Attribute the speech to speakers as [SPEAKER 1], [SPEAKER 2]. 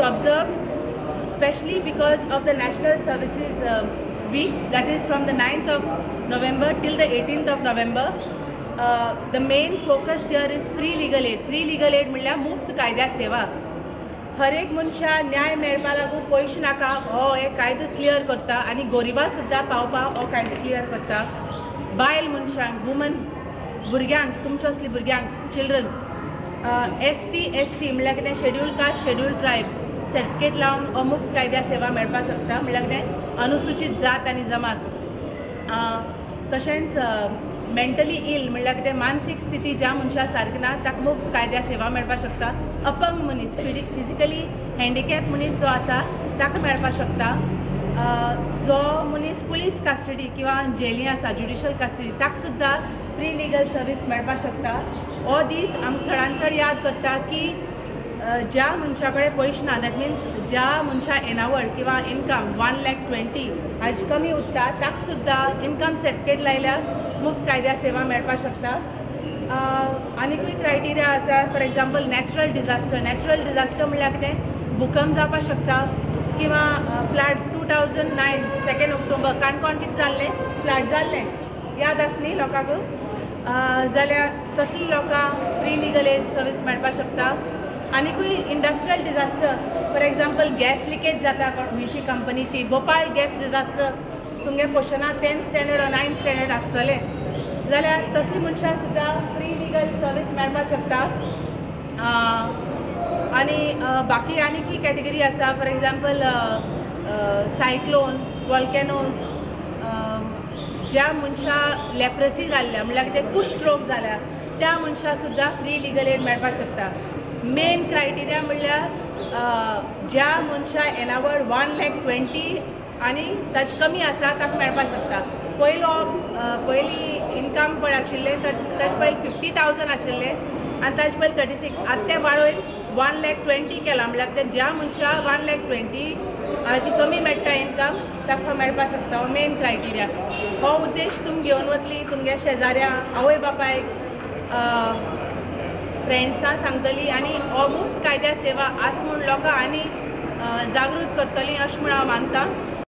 [SPEAKER 1] observed, especially because of the National Services Week, that is from the 9th of November till the 18th of November. The main focus here is free legal aid. Free legal aid म्हणल्यार मुफ्त कायद्या सेवा. हर एक मनशा न्याय मेळपा लागून पयशे नाका हो एक कायदो क्लियर करता आनी गोरिबा सुद्दां पावपा हो कायदो क्लियर करता. बायल मनशांक, वुमन भुरग्यांक, तुमच्या असली भुरग्यांक, चिल्ड्रन, ST SC म्हणल्यार कितें scheduled caste, scheduled tribes certificate लावन हो मुफ्त कायद्या सेवा मेळपाक शकता. म्हणल्यार कितें अनुसूचित जात आनी जमात. तशेंच मेंटली इल म्हणल्यार कितें मानसीक स्थिती ज्या मनशा सारकी ना ताका मुफ्त कायद्या सेवा मेळपाक शकता. अपंग मनीस, फिजिकली हँडिकॅप मनीस जो आसा ताका मेळपाक शकता. जो मनीस पुलीस कस्टडी किंवा जेली आसा, ज्युडिशल कस्टडी, ताका सुद्दां फ्री लिगल सर्वीस मेळपाक शकता. हो दीस आमकां चडांत चड याद करता की ज्या मनशा कडेन पयशे ना, दॅट मिन्स ज्या मनशा एनावड किंवा इनकम 1,20,000 हाजे कमी उरता ताका सुद्दां इनकम सर्टिफिकेट लायल्यार मुफ्त कायद्या सेवा मेळपाक शकता. आनीकूय क्रायटेरिया आसा. फॉर एग्जाम्पल नॅचरल डिजास्टर म्हणल्यार कितें, भुकंप जावपाक शकता किंवा फ्लड 2009 2 ऑक्टोबर काणकोण कितें जाल्लें, फ्लड जाल्लें, याद आसा न्ही लोकांक. जाल्यार तसली लोकांक फ्री लिगल एड सर्वीस मेळपाक शकता. आनीकूय industrial disaster, for example gas leakage जाता खंयची कंपनीची, भोपाळ गॅस डिजास्टर, तुमगे क्वेश्चनां 10th standard or 9th standard आसतलें, जाल्यार तसली मनशां सुद्दां फ्री लिगल सर्वीस मेळपाक शकता. आनी बाकी आनीकूय कॅटेगरी आसा. फॉर एग्जाम्पल सायक्लोन, वॉल्केनोज, ज्या मनशा लेप्रोसी जाल्ल्या म्हणल्यार कितें कुष्ठ रोग जाल्या त्या मनशा सुद्दां फ्री लिगल एड मेळपाक शकता. मेन क्रायटेरिया म्हणल्यार ज्या मनशा एनावड 1,20,000 आनी ताचे कमी आसा ताका मेळपाक शकता. पयलीं इनकम पळय आशिल्लें ताचे पयलीं 50,000 आशिल्लें आनी ताचे पयलीं 36. आतां तें वाडोवन 1,20,000 केलां. म्हणल्यार ते ज्या मनशा 1,20,000 हाजी कमी मेळटा इनकम ताका मेळपाक शकता. हो मेन क्रायटेरिया. हो उद्देश तुमी घेवन वतली तुमगे शेजाऱ्या, आवय बापायक, फ्रेंड्सां सांगतली आनी हो मुफ्त कायद्या सेवा आस म्हूण लोकां आनी जागृत करतली अशें म्हूण हांव मानतां.